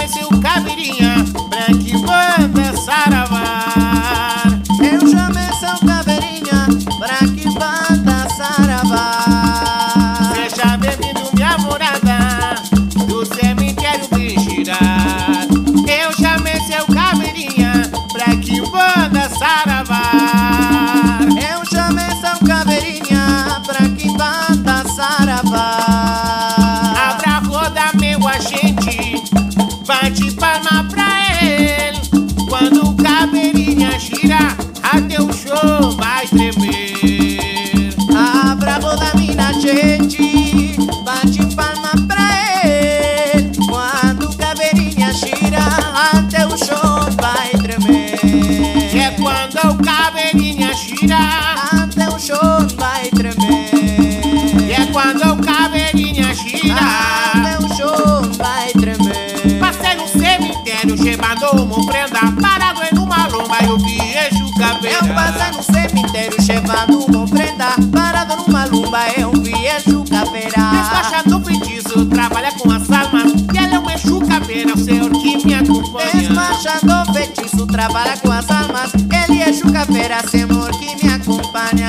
chamei seu caveirinha pra que banda saravar. Eu chamei seu caveirinha pra que banda saravar. Seja bem-vindo, minha morada, do cemitério bem girar. Eu chamei seu caveirinha pra que banda saravar. Eu chamei seu caveirinha pra que banda saravar. Abra a roda, meu agente, bate palma pra ele. Quando o caveirinha gira, até o show vai tremer. Abra a roda, minha gente, bate palma pra ele. Quando o caveirinha gira, até o chão vai tremer. É quando o caveirinha gira, Até o chão vai tremer. é quando o caveirinha gira. Até o chão vai tremer. Passei no cemitério, chamando uma ofrenda, parado em uma lomba e eu vi eixo caveira. Eu passei no cemitério, chevando uma ofrenda, parado numa lumba, eu vi Exu Caveira. Despachando feitiço, trabalha com as almas, e ela é um eixo caveira, o senhor que me acompanha. Despachando feitiço, trabalha com as almas, ele é Exu Caveira, senhor que me acompanha.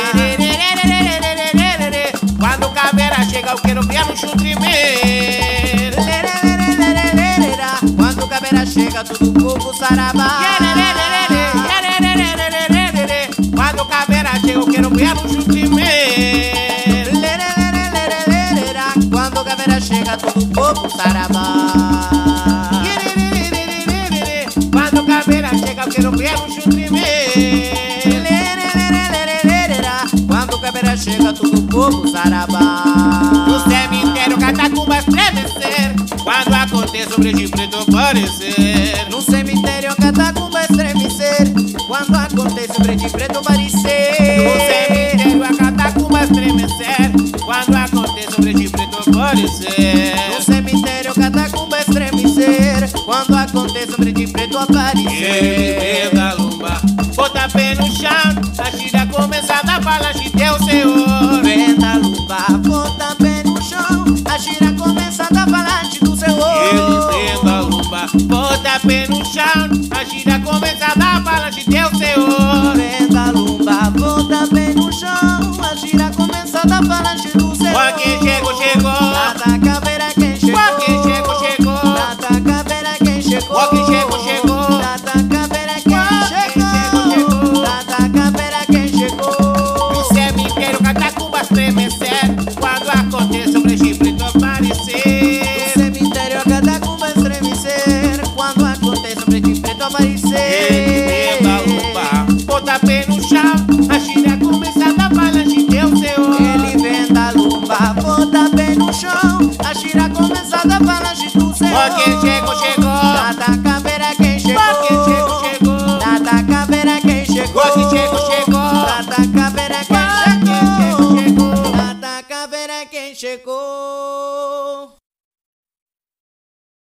Quando o caveira chega, eu quero ver no chão tremer. Quando o Caveira chega, todo o povo sarabá. Quando o caveira chega, eu quero ver no chão tremer. Quando o Caveira chega, todo o povo sarabá. Quando o caveira chega, eu quero ver no chão tremer. Quando o Caveira chega, todo o povo sarabá. No cemitério, catacumbas estremecer. Quando acontece o de preto aparecer. No cemitério, catacumba estremecer. Quando acontece o preto aparecer. No cemitério, a catacumba estremecer. Quando acontece o de preto aparecer. No cemitério, catacumba estremecer. Quando acontece o preto aparecer. Ele da lumba, bota pé no chão. A gira começa a falar de teu senhor. Vem da lumba, bota pé no chão. A gira começa a falar do seu Ele vem da lumba, bota pé no chão. A gira começa a falar de teu senhor. Vem da lumba, bota pé no chão. A gira começa a falar do seu Quem chegou, chegou. Nada cabe